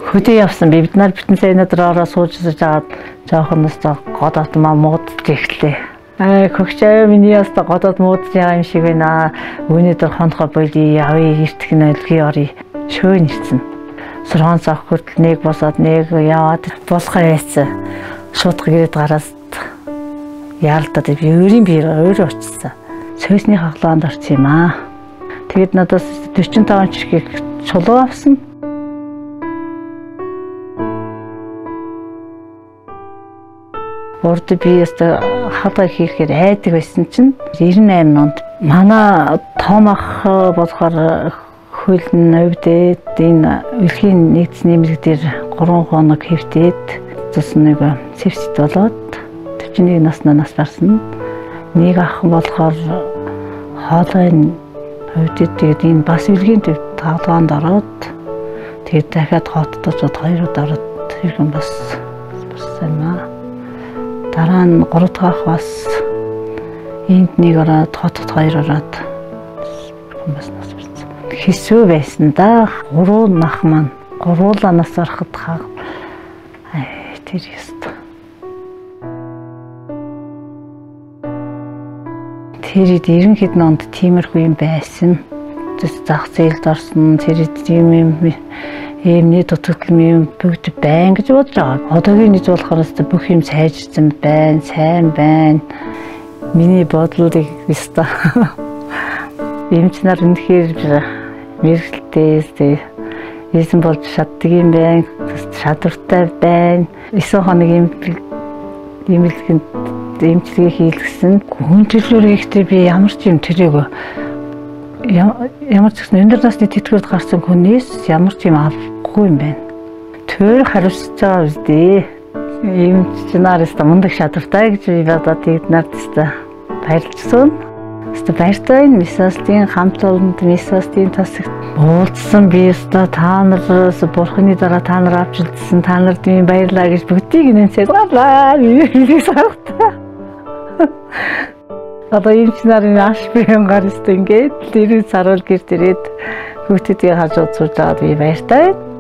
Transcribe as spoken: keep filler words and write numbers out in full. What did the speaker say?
Хөдөө явсан би бид нар битэн сая өдрөөрөө сууж жаад жоохон өстө годоод маа муудж ихлээ. Аа хөгчөө миний өстө годоод муудж байгаа юм шиг байна. Өнөөдөр хонхоо болий явъя иртэх нь өлгий орё. Шөөн ирсэн. Сургаан цах хүртэл нэг босоод нэг яваад босгоо яйцсан. Шууд гэрээд гараас яалтаад би өөрийн биеэр өөрөө очсон. Цөсний хаглаанд орсон юм аа. Тэгэд надаас дөрвөн таван чирхэг чулуу авсан. Урд би яста хадаа хийхээр айдаг байсан чинь девятнадцать онд манай том ах болохоор хөлн өвдөд энэ өрхийн нэгдсэн нэмэлт дээр гурван хоног хэвтээд цус нэг сепсит болоод дөрвөн нэг наснаас барсан. Нэг ах болохоор хоолойн өвдөд тэгээд энэ бас өрхийн төв тавлаанд ороод тэгээд дахиад хотдож хоёр удаа ороод хэрхэн бас барсан маа. Дараа нь гурав дахь бас энд нэг ороод хотод хоёр ороод бас нас барсан. Хэсүү байсан да. Гурван нах маань гурвуулаа нас ороход хаа. Ай тэр ёстой. Тэр дэрэн хэдэн онд тиймэрхүү юм байсан. Тэс зах зээлд орсон тэр тийм юм Эмний дутагдал юм бүгд байн гэж бодож байгаа. Одоогийн нийт болохоор бүх юм сайжирсан байна, сайн байна. Миний бодлыг өстой. Эмч нар үнэхээр мэрэгчлээ. Эзэн болж чаддаг юм байна. Шадартай байна. Эсэ хоног юм эмэлгэнд эмчилгээ хийлгэсэн. Хүн төлөөр ихтэй би ямар ч юм тэрэг ямар ч гэсэн өндөр насны тэтгэврт гарсан хүнээс ямар ч юм авахгүй юм байна. Тэр хариуцж байгаа үстэй. Эмч нараас мундаг шадартай гэж би бодоод тэгэд нарт өстой баярлжсэн. Өстой баяртай мисастын хамт олонд мисастын тасагт уулзсан би өстой та нараас бурхны дараа та нар авчилдсан та нарт минь баярлаа гэж бүгдийг нэмсээд гавлаа би сарахтаа. Одоо эмч нарын аш биенгаар өстой ингээд тэр саруул гэр дээрээд хүүхдүүдийг харж удсуулаад би баяртай.